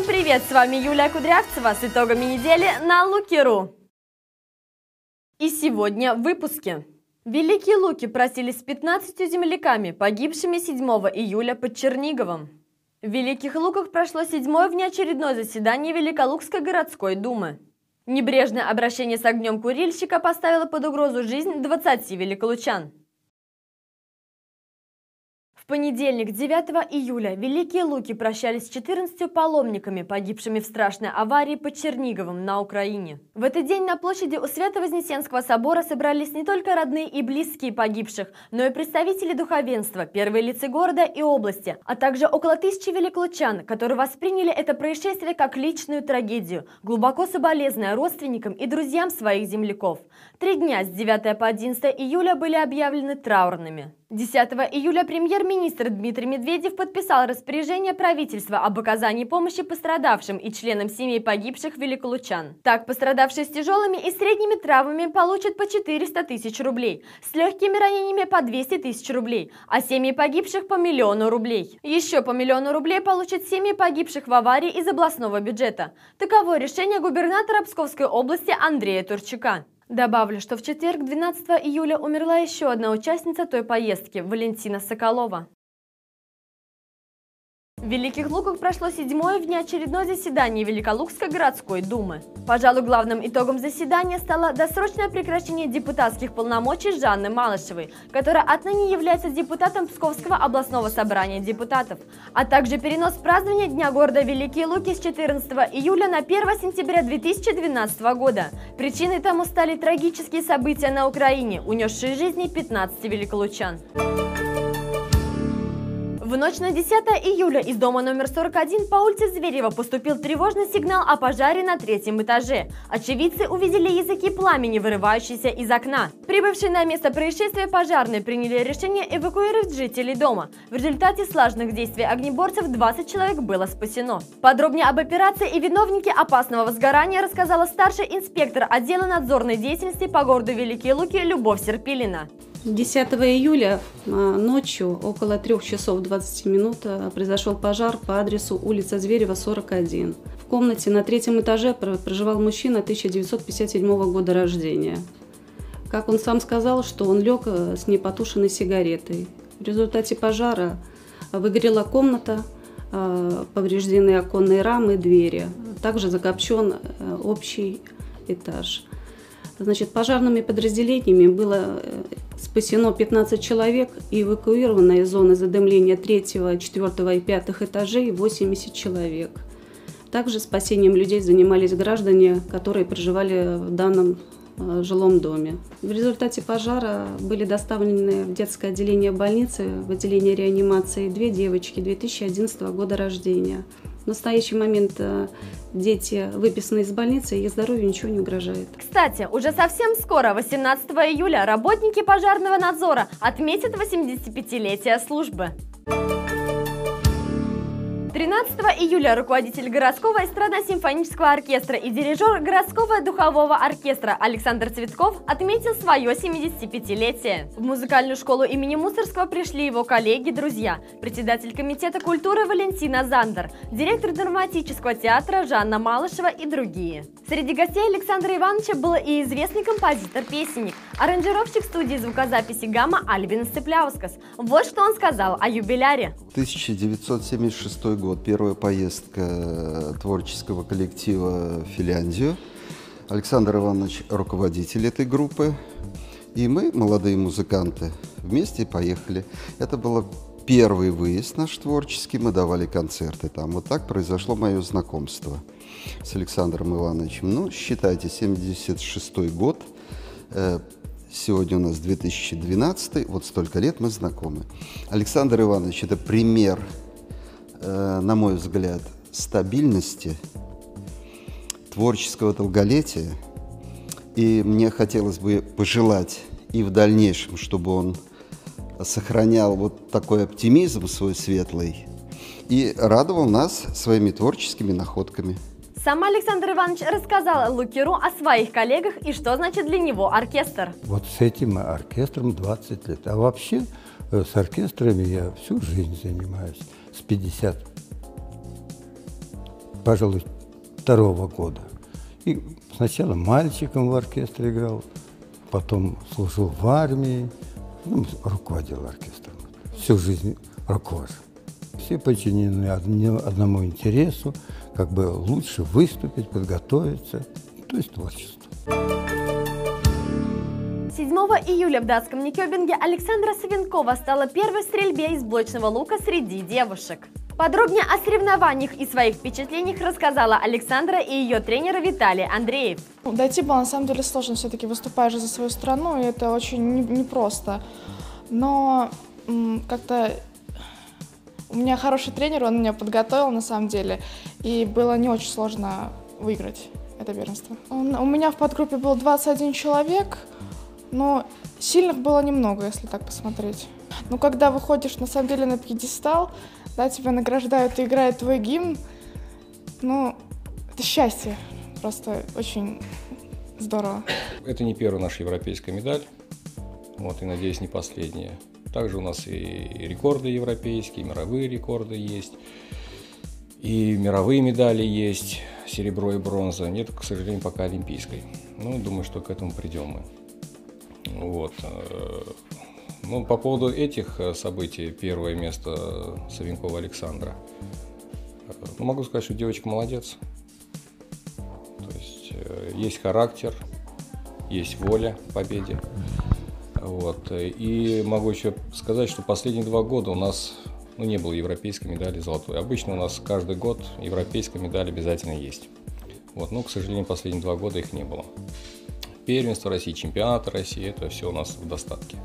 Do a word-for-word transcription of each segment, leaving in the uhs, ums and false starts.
Всем привет! С вами Юлия Кудрявцева с итогами недели на Луки.ру. И сегодня в выпуске. Великие Луки простились с пятнадцатью земляками, погибшими седьмого июля под Черниговом. В Великих Луках прошло седьмое внеочередное заседание Великолукской городской думы. Небрежное обращение с огнем курильщика поставило под угрозу жизнь двадцати великолучан. В понедельник, девятого июля, Великие Луки прощались с четырнадцатью паломниками, погибшими в страшной аварии под Черниговом на Украине. В этот день на площади у Свято-Вознесенского собора собрались не только родные и близкие погибших, но и представители духовенства, первые лица города и области, а также около тысячи великолучан, которые восприняли это происшествие как личную трагедию, глубоко соболезная родственникам и друзьям своих земляков. Три дня с девятого по одиннадцатое июля были объявлены траурными. десятого июля премьер-министр Дмитрий Медведев подписал распоряжение правительства об оказании помощи пострадавшим и членам семей погибших великолучан. Так, пострадавшие с тяжелыми и средними травмами получат по четыреста тысяч рублей, с легкими ранениями по двести тысяч рублей, а семьи погибших по миллиону рублей. Еще по миллиону рублей получат семьи погибших в аварии из областного бюджета. Таково решение губернатора Псковской области Андрея Турчака. Добавлю, что в четверг, двенадцатого июля, умерла еще одна участница той поездки – Валентина Соколова. В Великих Луках прошло седьмое внеочередное заседание Великолукской городской думы. Пожалуй, главным итогом заседания стало досрочное прекращение депутатских полномочий Жанны Малышевой, которая отныне является депутатом Псковского областного собрания депутатов, а также перенос празднования Дня города Великие Луки с четырнадцатого июля на первое сентября две тысячи двенадцатого года. Причиной тому стали трагические события на Украине, унесшие жизни пятнадцати великолучан. В ночь на десятое июля из дома номер сорок один по улице Зверева поступил тревожный сигнал о пожаре на третьем этаже. Очевидцы увидели языки пламени, вырывающиеся из окна. Прибывшие на место происшествия пожарные приняли решение эвакуировать жителей дома. В результате слаженных действий огнеборцев двадцать человек было спасено. Подробнее об операции и виновнике опасного возгорания рассказала старший инспектор отдела надзорной деятельности по городу Великие Луки Любовь Серпилина. десятого июля ночью около трёх часов двадцати минут произошел пожар по адресу улица Зверева, сорок один. В комнате на третьем этаже проживал мужчина тысяча девятьсот пятьдесят седьмого года рождения. Как он сам сказал, что он лег с непотушенной сигаретой. В результате пожара выгорела комната, повреждены оконные рамы, двери. Также закопчен общий этаж. Значит, пожарными подразделениями было спасено пятнадцать человек и эвакуировано из зоны задымления третьего, четвёртого и пятых этажей восемьдесят человек. Также спасением людей занимались граждане, которые проживали в данном жилом доме. В результате пожара были доставлены в детское отделение больницы, в отделение реанимации две девочки две тысячи одиннадцатого года рождения. В настоящий момент дети выписаны из больницы, и их здоровью ничего не угрожает. Кстати, уже совсем скоро, восемнадцатого июля, работники пожарного надзора отметят восьмидесятипятилетие службы. тринадцатого июля руководитель городского эстрадно-симфонического оркестра и дирижер городского духового оркестра Александр Цветков отметил свое семидесятипятилетие. В музыкальную школу имени Мусоргского пришли его коллеги, друзья, председатель комитета культуры Валентина Зандер, директор драматического театра Жанна Малышева и другие. Среди гостей Александра Ивановича был и известный композитор-песенник, аранжировщик студии звукозаписи «Гамма» Альбинас Цепляускас. Вот что он сказал о юбиляре. тысяча девятьсот семьдесят шестой год, первая поездка творческого коллектива в Финляндию. Александр Иванович – руководитель этой группы. И мы, молодые музыканты, вместе поехали. Это был первый выезд наш творческий, мы давали концерты там. Вот так произошло мое знакомство с Александром Ивановичем. Ну, считайте, семьдесят шестой год. Сегодня у нас две тысячи двенадцатый, вот столько лет мы знакомы. Александр Иванович – это пример, э, на мой взгляд, стабильности, творческого долголетия. И мне хотелось бы пожелать и в дальнейшем, чтобы он сохранял вот такой оптимизм свой светлый и радовал нас своими творческими находками. Сам Александр Иванович рассказал Луки.ру о своих коллегах и что значит для него оркестр. Вот с этим оркестром двадцать лет. А вообще с оркестрами я всю жизнь занимаюсь. С пятидесяти пожалуй, второго года. И сначала мальчиком в оркестре играл, потом служил в армии, ну, руководил оркестром. Всю жизнь руководил. Все подчинены одному интересу, как бы лучше выступить, подготовиться, то есть творчество. седьмого июля в датском Никёбинге Александра Савенкова стала первой в стрельбе из блочного лука среди девушек. Подробнее о соревнованиях и своих впечатлениях рассказала Александра и ее тренер Виталий Андреев. Дойти было на самом деле сложно, все-таки выступаешь за свою страну, и это очень непросто. Но как-то у меня хороший тренер, он меня подготовил на самом деле, и было не очень сложно выиграть это первенство. У меня в подгруппе был двадцать один человек, но сильных было немного, если так посмотреть. Но когда выходишь на самом деле на пьедестал, да, тебя награждают и играет твой гимн, ну, это счастье, просто очень здорово. Это не первая наша европейская медаль, вот, и, надеюсь, не последняя. Также у нас и рекорды европейские, и мировые рекорды есть, и мировые медали есть, серебро и бронза. Нет, к сожалению, пока олимпийской. Ну, думаю, что к этому придем мы. Вот. Ну, по поводу этих событий, первое место Савенкова Александра. Ну, могу сказать, что девочка молодец. То есть есть характер, есть воля к победе. Вот. И могу еще сказать, что последние два года у нас ну, не было европейской медали золотой. Обычно у нас каждый год европейская медаль обязательно есть. Вот. Но, к сожалению, последние два года их не было. Первенство России, чемпионаты России, это все у нас в достатке.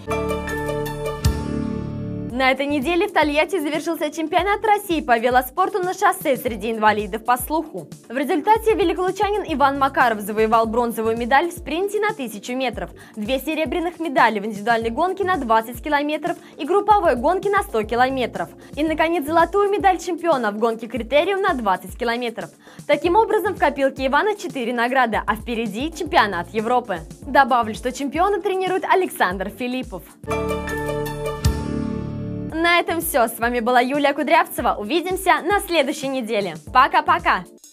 На этой неделе в Тольятти завершился чемпионат России по велоспорту на шоссе среди инвалидов по слуху. В результате великолучанин Иван Макаров завоевал бронзовую медаль в спринте на тысячу метров, две серебряных медали в индивидуальной гонке на двадцать километров и групповой гонке на сто километров. И, наконец, золотую медаль чемпиона в гонке критериум на двадцать километров. Таким образом, в копилке Ивана четыре награды, а впереди чемпионат Европы. Добавлю, что чемпиона тренирует Александр Филиппов. На этом все. С вами была Юлия Кудрявцева. Увидимся на следующей неделе. Пока-пока!